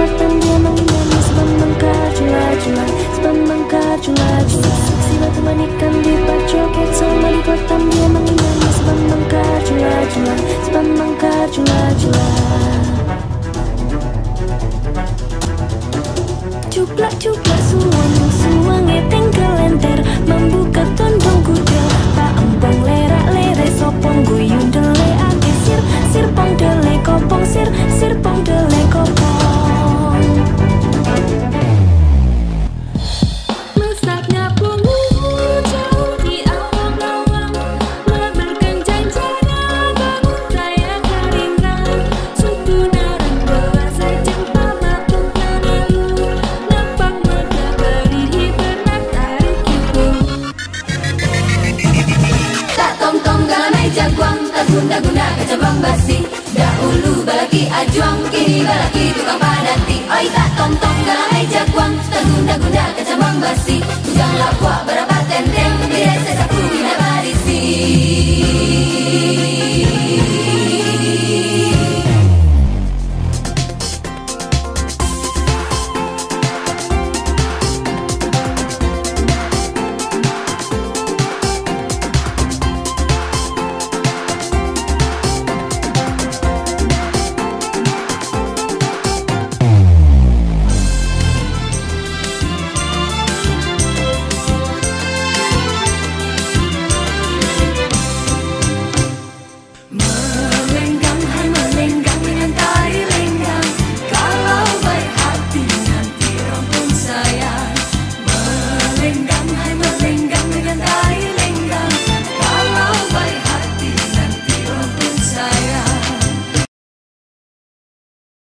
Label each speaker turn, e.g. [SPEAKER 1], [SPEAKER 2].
[SPEAKER 1] kekuatan dia menghindari sebab mengkajula-jula, sebab mengkajula-jula. Seksi batu manikan di pacoket sama di kotam dia menghindari sebab mengkajula-jula, sebab mengkajula-jula. Cuplak-cuplak suang eteng kelenter membuka tondong kudel tak empong lerak-lere sopong guyung dele ake sir pong dele kopong sir pong dele kopong. Mesaknya pengunjung jauh di awang-awang menebarkan janjanya bangun saya keringan suku narang doa sejeng pamapuk nanalu nampak mega beri pernah tarik kiru.
[SPEAKER 2] Tak tong-tong galamai jaguang, tak guna-guna kecabang basi. Dahulu balaki ajuang, kini balaki tukang padati. Oi tak tong-tong galamai jaguang, tak guna-guna kecabang basi. Ujang lapua berapa tenteng,